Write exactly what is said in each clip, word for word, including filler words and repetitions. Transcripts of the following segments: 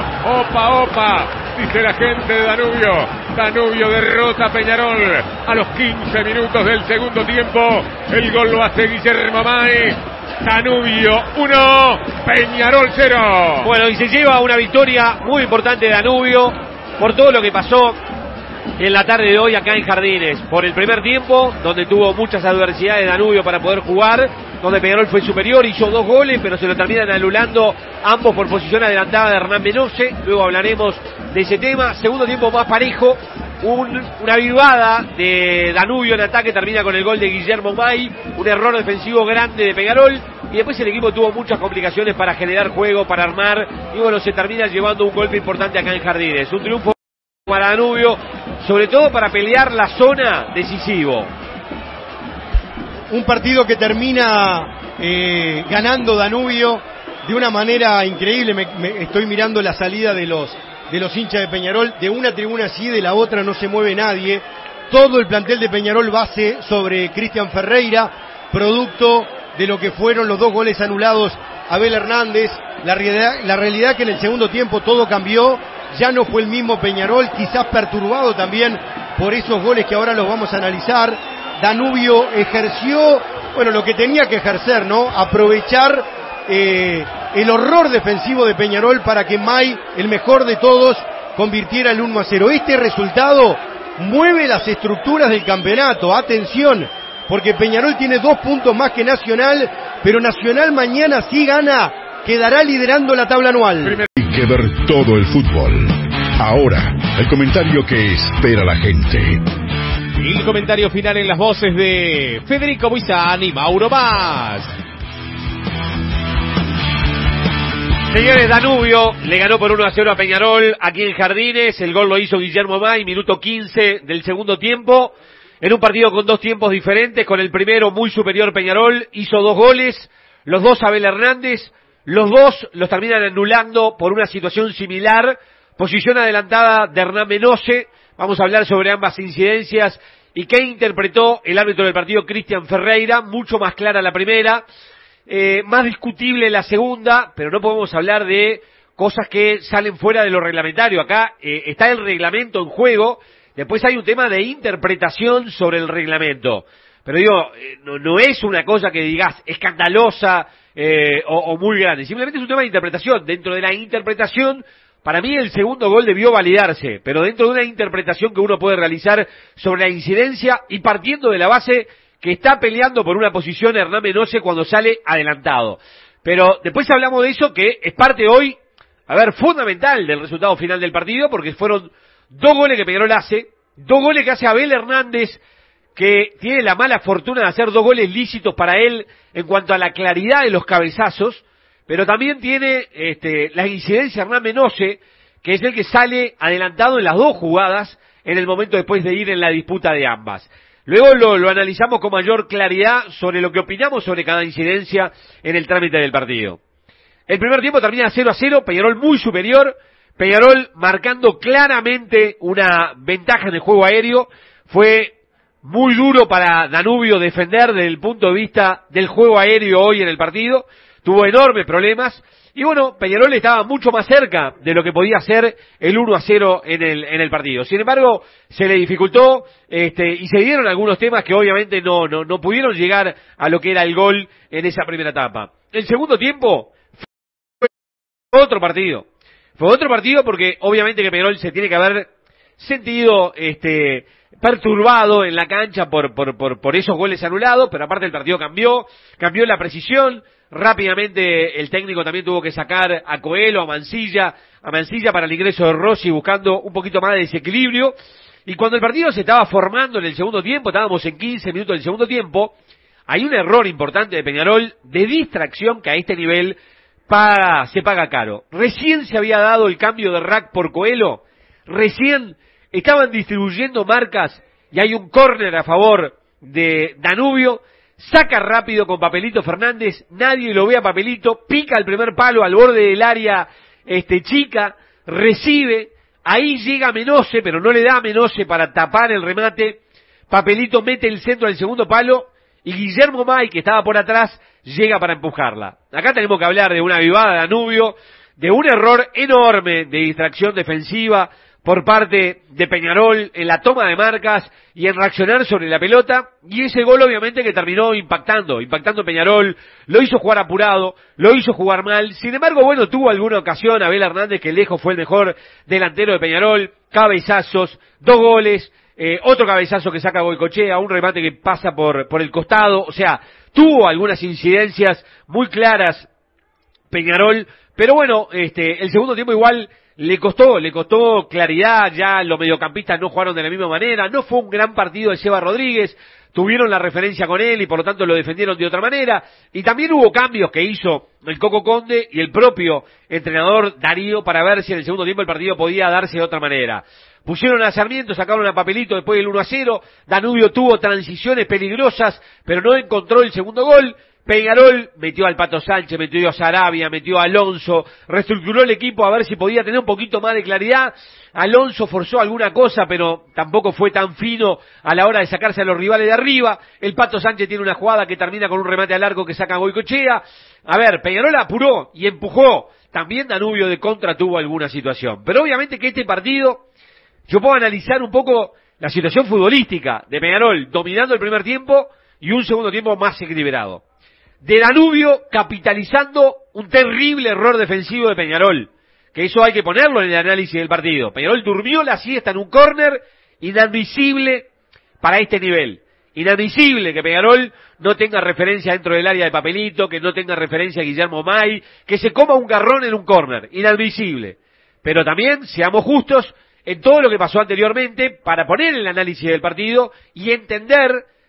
Opa, opa, dice la gente de Danubio. Danubio derrota a Peñarol a los quince minutos del segundo tiempo. El gol lo hace Guillermo May. Danubio uno, Peñarol cero. Bueno, y se lleva una victoria muy importante de Danubio por todo lo que pasó en la tarde de hoy acá en Jardines. Por el primer tiempo, donde tuvo muchas adversidades Danubio para poder jugar, donde Peñarol fue superior, hizo dos goles, pero se lo terminan anulando ambos por posición adelantada de Hernán Menose. Luego hablaremos de ese tema. Segundo tiempo más parejo, un, una vivada de Danubio en ataque, termina con el gol de Guillermo May, un error defensivo grande de Peñarol, y después el equipo tuvo muchas complicaciones para generar juego, para armar, y bueno, se termina llevando un golpe importante acá en Jardines. Un triunfo para Danubio, sobre todo para pelear la zona decisivo. Un partido que termina eh, ganando Danubio de una manera increíble. Me, me, estoy mirando la salida de los, de los hinchas de Peñarol. De una tribuna sí, de la otra no se mueve nadie. Todo el plantel de Peñarol base sobre Cristian Ferreira, producto de lo que fueron los dos goles anulados a Abel Hernández. La realidad, la realidad que en el segundo tiempo todo cambió. Ya no fue el mismo Peñarol, quizás perturbado también por esos goles que ahora los vamos a analizar. Danubio ejerció, bueno, lo que tenía que ejercer, ¿no? Aprovechar eh, el horror defensivo de Peñarol para que May, el mejor de todos, convirtiera el uno a cero. Este resultado mueve las estructuras del campeonato. Atención, porque Peñarol tiene dos puntos más que Nacional, pero Nacional mañana sí gana, quedará liderando la tabla anual. Hay que ver todo el fútbol. Ahora, el comentario que espera la gente. Y el comentario final en las voces de Federico Buizán y Mauro Más. Señores, Danubio le ganó por uno a cero a Peñarol aquí en Jardines. El gol lo hizo Guillermo May, minuto quince del segundo tiempo. En un partido con dos tiempos diferentes, con el primero muy superior Peñarol, hizo dos goles, los dos Abel Hernández. Los dos los terminan anulando por una situación similar. Posición adelantada de Hernán Menose. Vamos a hablar sobre ambas incidencias y qué interpretó el árbitro del partido, Cristian Ferreira. Mucho más clara la primera, eh, más discutible la segunda, pero no podemos hablar de cosas que salen fuera de lo reglamentario. Acá eh, está el reglamento en juego, después hay un tema de interpretación sobre el reglamento. Pero digo, eh, no, no es una cosa que digas escandalosa eh, o, o muy grande, simplemente es un tema de interpretación. Dentro de la interpretación, para mí el segundo gol debió validarse, pero dentro de una interpretación que uno puede realizar sobre la incidencia y partiendo de la base que está peleando por una posición Hernán Menose cuando sale adelantado. Pero después hablamos de eso, que es parte hoy, a ver, fundamental del resultado final del partido, porque fueron dos goles que Peñarol hace, dos goles que hace Abel Hernández, que tiene la mala fortuna de hacer dos goles lícitos para él en cuanto a la claridad de los cabezazos, pero también tiene este, la incidencia Hernán Menose, que es el que sale adelantado en las dos jugadas en el momento después de ir en la disputa de ambas. Luego lo, lo analizamos con mayor claridad sobre lo que opinamos sobre cada incidencia en el trámite del partido. El primer tiempo termina cero a cero, Peñarol muy superior, Peñarol marcando claramente una ventaja en el juego aéreo. Fue muy duro para Danubio defender desde el punto de vista del juego aéreo hoy en el partido. Tuvo enormes problemas. Y bueno, Peñarol estaba mucho más cerca de lo que podía ser el uno a cero en el, en el partido. Sin embargo, se le dificultó, este, y se dieron algunos temas que obviamente no, no, no pudieron llegar a lo que era el gol en esa primera etapa. El segundo tiempo fue otro partido. Fue otro partido porque obviamente que Peñarol se tiene que haber sentido, este, perturbado en la cancha por, por, por, por esos goles anulados, pero aparte el partido cambió, cambió la precisión. Rápidamente el técnico también tuvo que sacar a Coelho, a Mancilla, a Mancilla para el ingreso de Rossi buscando un poquito más de desequilibrio. Y cuando el partido se estaba formando en el segundo tiempo, estábamos en quince minutos del segundo tiempo, hay un error importante de Peñarol de distracción que a este nivel paga, se paga caro. Recién se había dado el cambio de Rack por Coelho, recién estaban distribuyendo marcas y hay un córner a favor de Danubio. Saca rápido con Papelito Fernández, nadie lo ve a Papelito, pica el primer palo al borde del área este chica, recibe, ahí llega Menose, pero no le da a Menose para tapar el remate. Papelito mete el centro del segundo palo y Guillermo May, que estaba por atrás, llega para empujarla. Acá tenemos que hablar de una vivada de Danubio, de un error enorme de distracción defensiva por parte de Peñarol en la toma de marcas y en reaccionar sobre la pelota, y ese gol obviamente que terminó impactando, impactando Peñarol, lo hizo jugar apurado, lo hizo jugar mal. Sin embargo, bueno, tuvo alguna ocasión Abel Hernández, que lejos fue el mejor delantero de Peñarol, cabezazos, dos goles, eh, otro cabezazo que saca Goicoechea, un remate que pasa por, por el costado, o sea, tuvo algunas incidencias muy claras Peñarol, pero bueno, este, el segundo tiempo igual le costó, le costó claridad, ya los mediocampistas no jugaron de la misma manera, no fue un gran partido de Seba Rodríguez, tuvieron la referencia con él y por lo tanto lo defendieron de otra manera, y también hubo cambios que hizo el Coco Conde y el propio entrenador Darío para ver si en el segundo tiempo el partido podía darse de otra manera. Pusieron a Sarmiento, sacaron a Papelito después del uno a cero, Danubio tuvo transiciones peligrosas, pero no encontró el segundo gol. Peñarol metió al Pato Sánchez, metió a Sarabia, metió a Alonso, reestructuró el equipo a ver si podía tener un poquito más de claridad. Alonso forzó alguna cosa, pero tampoco fue tan fino a la hora de sacarse a los rivales de arriba. El Pato Sánchez tiene una jugada que termina con un remate al arco que saca Goicoechea. A ver, Peñarol apuró y empujó. También Danubio de contra tuvo alguna situación. Pero obviamente que este partido, yo puedo analizar un poco la situación futbolística de Peñarol, dominando el primer tiempo y un segundo tiempo más equilibrado. De Danubio capitalizando un terrible error defensivo de Peñarol, que eso hay que ponerlo en el análisis del partido. Peñarol durmió la siesta en un córner, inadmisible para este nivel. Inadmisible que Peñarol no tenga referencia dentro del área de Papelito, que no tenga referencia a Guillermo May, que se coma un garrón en un córner. Inadmisible. Pero también, seamos justos en todo lo que pasó anteriormente para poner el análisis del partido y entender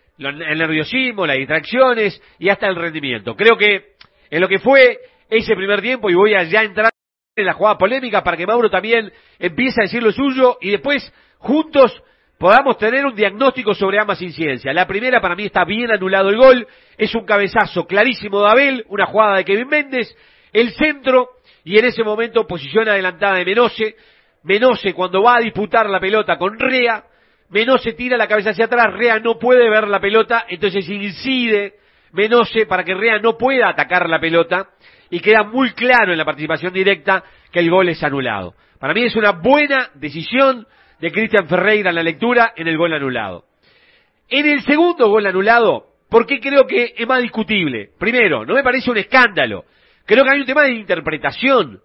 el nerviosismo, las distracciones y hasta el rendimiento. Creo que en lo que fue ese primer tiempo, y voy a ya entrar en la jugada polémica para que Mauro también empiece a decir lo suyo y después juntos podamos tener un diagnóstico sobre ambas incidencias. La primera, para mí está bien anulado el gol, es un cabezazo clarísimo de Abel, una jugada de Kevin Méndez, el centro, y en ese momento posición adelantada de Menose. Menose cuando va a disputar la pelota con Rea, Menose tira la cabeza hacia atrás, Rea no puede ver la pelota, entonces incide Menose para que Rea no pueda atacar la pelota, y queda muy claro en la participación directa que el gol es anulado. Para mí es una buena decisión de Cristian Ferreira en la lectura en el gol anulado. En el segundo gol anulado, ¿por qué creo que es más discutible? Primero, no me parece un escándalo, creo que hay un tema de interpretación.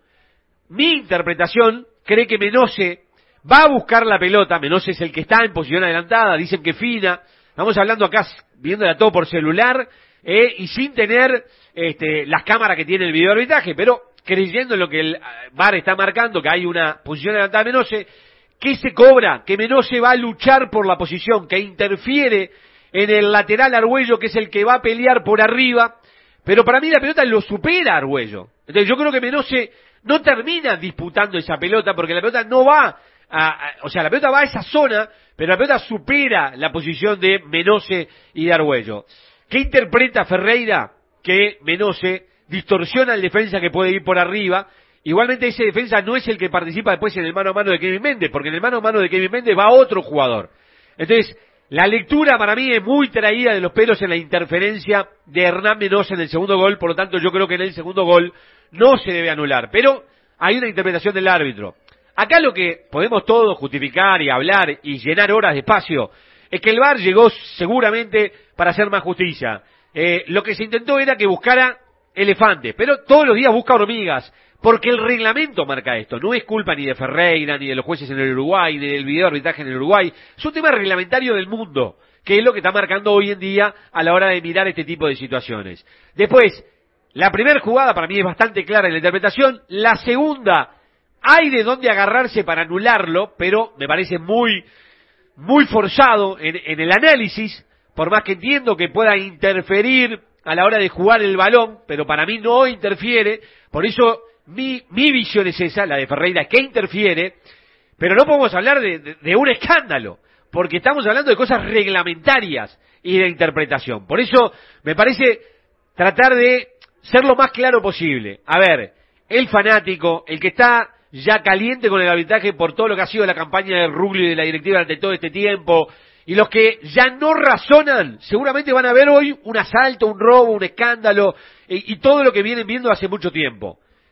Mi interpretación cree que Menose va a buscar la pelota, Menose es el que está en posición adelantada, dicen que fina, estamos hablando acá viéndola todo por celular, eh, y sin tener este, las cámaras que tiene el video arbitraje, pero creyendo en lo que el V A R está marcando, que hay una posición adelantada de Menose, ¿qué se cobra? Que Menose va a luchar por la posición, que interfiere en el lateral Argüello, que es el que va a pelear por arriba, pero para mí la pelota lo supera a Argüello. Entonces yo creo que Menose no termina disputando esa pelota, porque la pelota no va A, a, o sea, la pelota va a esa zona, pero la pelota supera la posición de Menose y de Argüello. ¿Qué interpreta Ferreira? Que Menose distorsiona al defensa que puede ir por arriba. Igualmente ese defensa no es el que participa después en el mano a mano de Kevin Méndez, porque en el mano a mano de Kevin Méndez va otro jugador. Entonces, la lectura para mí es muy traída de los pelos en la interferencia de Hernán Menose en el segundo gol, por lo tanto yo creo que en el segundo gol no se debe anular, pero hay una interpretación del árbitro. Acá lo que podemos todos justificar y hablar y llenar horas de espacio es que el V A R llegó seguramente para hacer más justicia. Eh, lo que se intentó era que buscara elefantes, pero todos los días busca hormigas, porque el reglamento marca esto. No es culpa ni de Ferreira, ni de los jueces en el Uruguay, ni del video arbitraje en el Uruguay. Es un tema reglamentario del mundo, que es lo que está marcando hoy en día a la hora de mirar este tipo de situaciones. Después, la primera jugada para mí es bastante clara en la interpretación. La segunda, hay de dónde agarrarse para anularlo, pero me parece muy, muy forzado en, en el análisis, por más que entiendo que pueda interferir a la hora de jugar el balón, pero para mí no interfiere, por eso mi, mi visión es esa, la de Ferreira, que interfiere, pero no podemos hablar de, de, de un escándalo, porque estamos hablando de cosas reglamentarias y de interpretación. Por eso me parece tratar de ser lo más claro posible. A ver, el fanático, el que está ya caliente con el arbitraje por todo lo que ha sido la campaña de Ruggli y de la directiva durante todo este tiempo, y los que ya no razonan, seguramente van a ver hoy un asalto, un robo, un escándalo, y, y todo lo que vienen viendo hace mucho tiempo.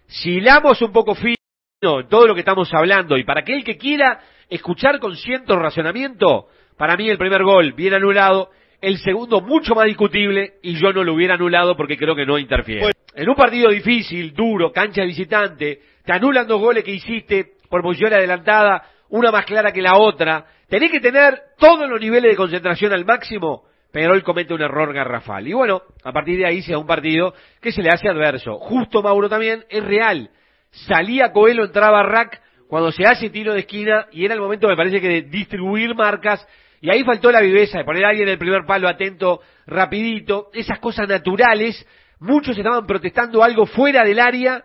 si hilamos un poco fino todo lo que estamos hablando, y para aquel que quiera escuchar con cierto razonamiento, para mí el primer gol bien anulado, el segundo mucho más discutible, y yo no lo hubiera anulado porque creo que no interfiere. Bueno, en un partido difícil, duro, cancha visitante, te anulan dos goles que hiciste por posición adelantada, una más clara que la otra, tenés que tener todos los niveles de concentración al máximo. Peñarol comete un error garrafal. Y bueno, a partir de ahí se da un partido que se le hace adverso. Justo, Mauro, también es real. Salía Coelho, entraba Rack cuando se hace tiro de esquina y era el momento, me parece, que de distribuir marcas. Y ahí faltó la viveza de poner a alguien en el primer palo atento, rapidito. Esas cosas naturales. Muchos estaban protestando algo fuera del área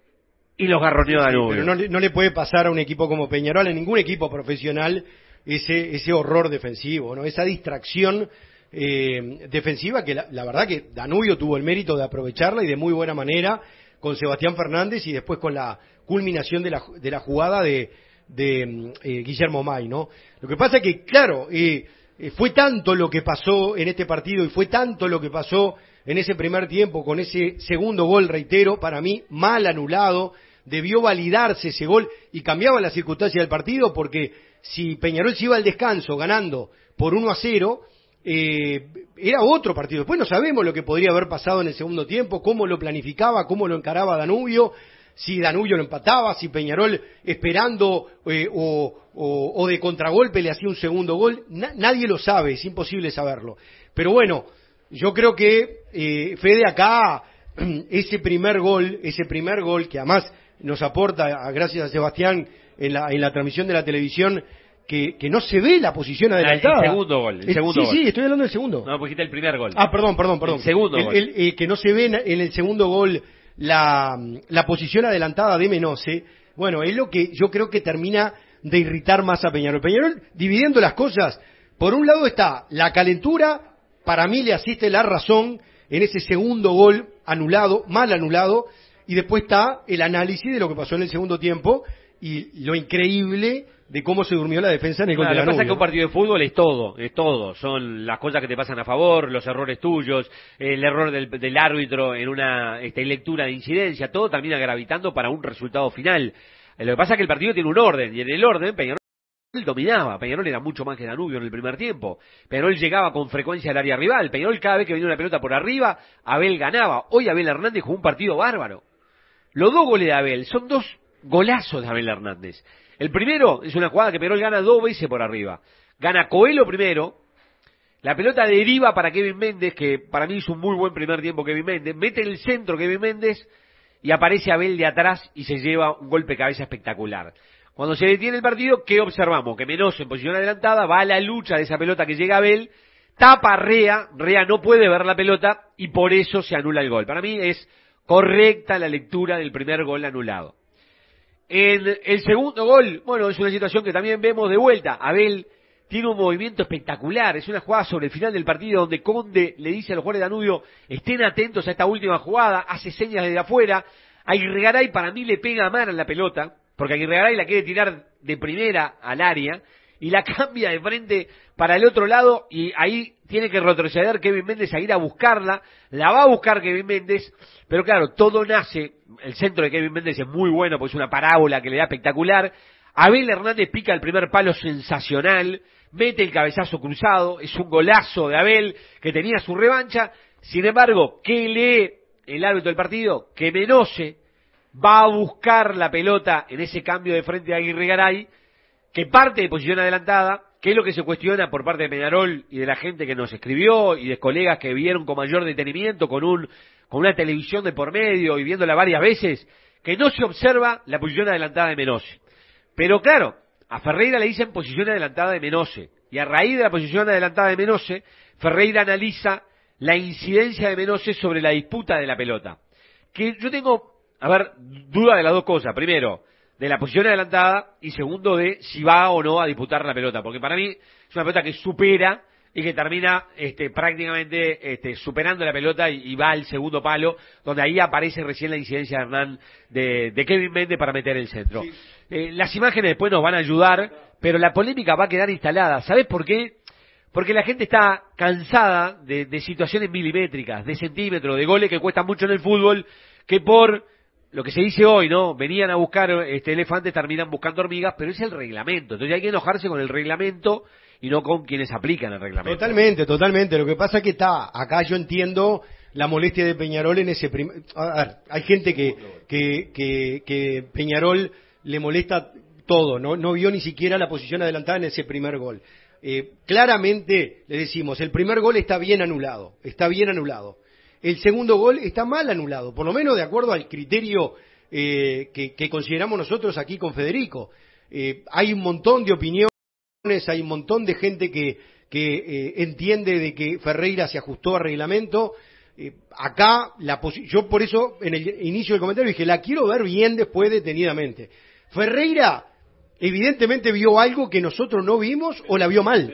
y los garroneó Danubio. Pero no, no le puede pasar a un equipo como Peñarol, a ningún equipo profesional, ese, ese horror defensivo, ¿no? Esa distracción Eh, defensiva que la, la verdad que Danubio tuvo el mérito de aprovecharla y de muy buena manera con Sebastián Fernández y después con la culminación de la, de la jugada de, de eh, Guillermo May, ¿no? Lo que pasa es que, claro, eh, eh, fue tanto lo que pasó en este partido y fue tanto lo que pasó en ese primer tiempo con ese segundo gol, reitero, para mí mal anulado, debió validarse ese gol y cambiaba la circunstancia del partido porque si Peñarol se iba al descanso ganando por uno a cero, Eh, era otro partido. Después no sabemos lo que podría haber pasado en el segundo tiempo, cómo lo planificaba, cómo lo encaraba Danubio, si Danubio lo empataba, si Peñarol esperando eh, o, o, o de contragolpe le hacía un segundo gol. Na, nadie lo sabe, es imposible saberlo. Pero bueno, yo creo que eh, Fede acá, ese primer gol, ese primer gol que además nos aporta, gracias a Sebastián, en la, en la transmisión de la televisión, Que, que no se ve la posición adelantada. El segundo gol. El segundo sí, gol. sí, estoy hablando del segundo. No, pues dijiste el primer gol. Ah, perdón, perdón, perdón. El segundo el, gol. El, eh, que no se ve en, en el segundo gol la, la posición adelantada de Menose. Bueno, es lo que yo creo que termina de irritar más a Peñarol. Peñarol, dividiendo las cosas, por un lado está la calentura, para mí le asiste la razón en ese segundo gol anulado, mal anulado, y después está el análisis de lo que pasó en el segundo tiempo y lo increíble de cómo se durmió la defensa en el gol de Danubio. Lo que pasa es que ¿no? un partido de fútbol es todo, es todo. Son las cosas que te pasan a favor, los errores tuyos, el error del, del árbitro en una este, lectura de incidencia, todo termina gravitando para un resultado final. Lo que pasa es que el partido tiene un orden, y en el orden Peñarol dominaba. Peñarol era mucho más que Danubio en el primer tiempo. Peñarol llegaba con frecuencia al área rival. Peñarol, cada vez que venía una pelota por arriba, Abel ganaba. Hoy Abel Hernández jugó un partido bárbaro. Los dos goles de Abel son dos golazos de Abel Hernández. El primero es una jugada que Peñarol gana dos veces por arriba. Gana Coelho primero, la pelota deriva para Kevin Méndez, que para mí hizo un muy buen primer tiempo Kevin Méndez, mete en el centro Kevin Méndez y aparece Abel de atrás y se lleva un golpe de cabeza espectacular. Cuando se detiene el partido, ¿qué observamos? Que Menose en posición adelantada va a la lucha de esa pelota que llega a Abel, tapa a Rea, Rea no puede ver la pelota y por eso se anula el gol. Para mí es correcta la lectura del primer gol anulado. En el segundo gol, bueno, es una situación que también vemos de vuelta. Abel tiene un movimiento espectacular, es una jugada sobre el final del partido donde Conde le dice a los jugadores de Danubio, estén atentos a esta última jugada, hace señas desde afuera. Aguirregaray para mí le pega a mano en la pelota, porque Aguirregaray la quiere tirar de primera al área y la cambia de frente para el otro lado y ahí tiene que retroceder Kevin Méndez a ir a buscarla, la va a buscar Kevin Méndez, pero claro, todo nace, el centro de Kevin Méndez es muy bueno, porque es una parábola que le da espectacular. Abel Hernández pica el primer palo sensacional, mete el cabezazo cruzado, es un golazo de Abel que tenía su revancha. Sin embargo, ¿qué lee el árbitro del partido? Que Menose va a buscar la pelota en ese cambio de frente de Aguirregaray, que parte de posición adelantada, que es lo que se cuestiona por parte de Peñarol y de la gente que nos escribió y de colegas que vieron con mayor detenimiento con un con una televisión de por medio y viéndola varias veces, que no se observa la posición adelantada de Menose. Pero claro, a Ferreira le dicen posición adelantada de Menose, y a raíz de la posición adelantada de Menose, Ferreira analiza la incidencia de Menose sobre la disputa de la pelota. Que yo tengo, a ver, duda de las dos cosas. Primero, de la posición adelantada, y segundo, de si va o no a disputar la pelota, porque para mí es una pelota que supera y que termina este, prácticamente este, superando la pelota y, y va al segundo palo, donde ahí aparece recién la incidencia de Hernán de, de Kevin Méndez para meter el centro. Sí. Eh, las imágenes después nos van a ayudar, pero la polémica va a quedar instalada. ¿Sabés por qué? Porque la gente está cansada de, de situaciones milimétricas, de centímetros, de goles que cuestan mucho en el fútbol, que por lo que se dice hoy, ¿no? Venían a buscar este elefantes, terminan buscando hormigas, pero es el reglamento. Entonces hay que enojarse con el reglamento y no con quienes aplican el reglamento. Totalmente, totalmente. Lo que pasa es que está, acá yo entiendo la molestia de Peñarol en ese primer... A ver, hay gente que, que, que, que Peñarol le molesta todo, ¿no? No vio ni siquiera la posición adelantada en ese primer gol. Eh, claramente le decimos, el primer gol está bien anulado, está bien anulado. El segundo gol está mal anulado, por lo menos de acuerdo al criterio eh, que, que consideramos nosotros aquí con Federico. Eh, hay un montón de opiniones, hay un montón de gente que, que eh, entiende de que Ferreira se ajustó al reglamento. Eh, acá, la yo por eso en el inicio del comentario dije, la quiero ver bien después detenidamente. Ferreira evidentemente vio algo que nosotros no vimos o la vio mal.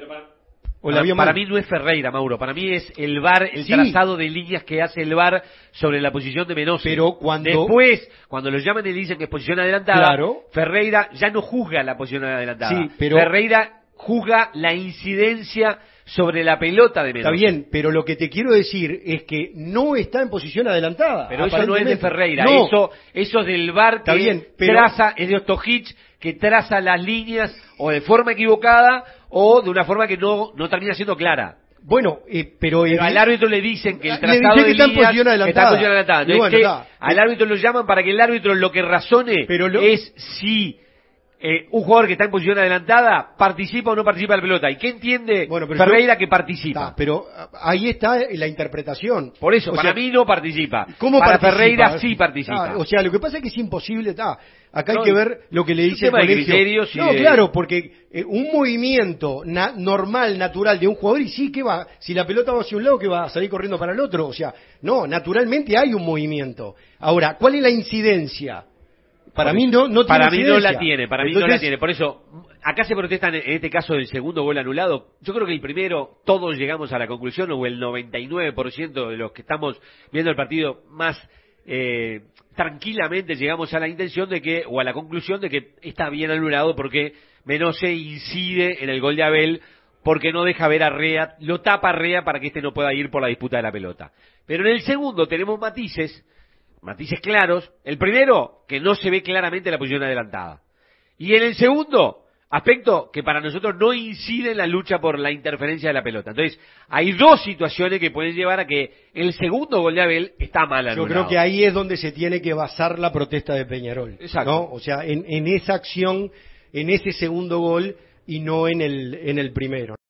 O la para, vio para mal. mí no es Ferreira, Mauro. Para mí es el V A R, el Sí. trazado de líneas que hace el V A R sobre la posición de Menossi. Pero cuando... Después, cuando lo llaman y le dicen que es posición adelantada, Claro. Ferreira ya no juzga la posición adelantada. Sí, pero- Ferreira juzga la incidencia sobre la pelota de Menossi. Está bien, pero lo que te quiero decir es que no está en posición adelantada. Pero eso no es de aparentemente. Ferreira, No. eso, eso es del V A R Está que bien, pero- traza, es de Ostojic, que traza las líneas o de forma equivocada o de una forma que no, no termina siendo clara. Bueno, eh, pero... Pero al árbitro le dicen que el Le trazado dicen que de está en líneas posición adelantada. está en posición adelantada. Y Entonces, bueno, que está. al árbitro lo llaman para que el árbitro lo que razone Pero lo- es si eh, un jugador que está en posición adelantada participa o no participa de la pelota. ¿Y qué entiende Bueno, pero Ferreira yo- que participa? Está, pero ah, ahí está la interpretación. Por eso, O para sea, mí no participa. ¿Cómo para participa? Ferreira sí participa. Ah, o sea, lo que pasa es que es imposible. Está. Acá hay No, que ver lo que le es un dice el tema de colegio. criterios y No, de- claro, porque eh, un movimiento na- normal, natural de un jugador, y sí, ¿qué va? Si la pelota va hacia un lado, ¿qué va a salir corriendo para el otro? O sea, no, naturalmente hay un movimiento. Ahora, ¿cuál es la incidencia? Para Por mí eso. no, no tiene Para mí no incidencia. la tiene, para mí no la Entonces, tiene. Por eso, acá se protestan en este caso del segundo gol anulado. Yo creo que el primero, todos llegamos a la conclusión, o el noventa y nueve por ciento de los que estamos viendo el partido más eh, tranquilamente llegamos a la intención de que, o a la conclusión de que está bien anulado porque Menossi incide en el gol de Abel, porque no deja ver a Rea, lo tapa a Rea para que este no pueda ir por la disputa de la pelota. Pero en el segundo tenemos matices, matices claros. El primero, que no se ve claramente la posición adelantada. Y en el segundo, aspecto que para nosotros no incide en la lucha por la interferencia de la pelota. Entonces, hay dos situaciones que pueden llevar a que el segundo gol de Abel está mal anulado. Yo creo que ahí es donde se tiene que basar la protesta de Peñarol. Exacto. ¿No? O sea, en, en esa acción, en ese segundo gol y no en el, en el primero.